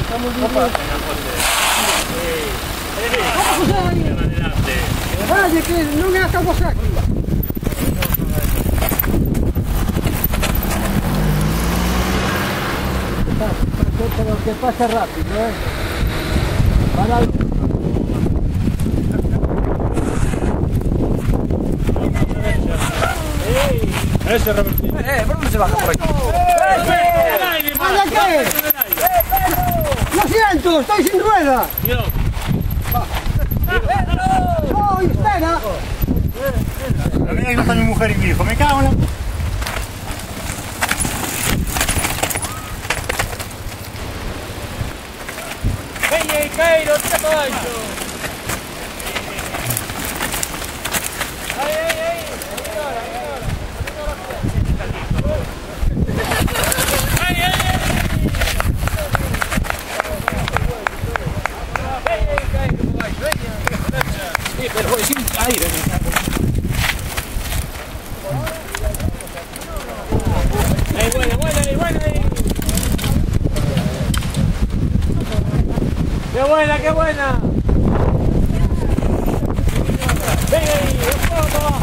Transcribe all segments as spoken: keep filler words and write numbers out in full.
Estamos viendo. ¿Cómo se ahí? Vale, que non é ata vos aquí. Pero que pase rápido, eh. Para el... Ese Robertino. Eh, ¿por dónde se baja por aquí? ¿Para qué? Lo siento, estoy sin rueda. ¡No, espera! No mira que no está mi mujer y mi hijo, me cago en la... ¡Ey, Cairo, tira todo esto! ¡Ay, ay, ay! ¡Ay, ay, ay! ¡Ey, Cairo, caballo! Sí, pero voy sin aire. ¡Ey, buena, buena, ey, buena! ¡Qué buena, qué buena! ¡Venga ahí! ¡Un poco abajo!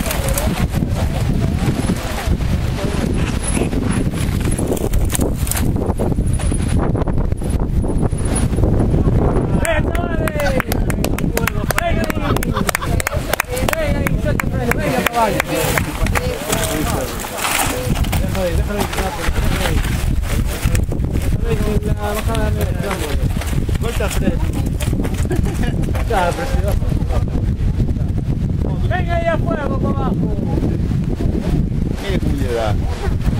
¡Venga, chavales! ¡Venga ahí! ¡Venga ahí! ¡Suelta freno! ¡Venga, caballo! Déjalo ahí, déjalo ahí, déjalo ahí. Déjalo ahí, la bajada de la... Corta freno. Ya, presidente. Venga ahí a fuego, para abajo. Mire cómo le da.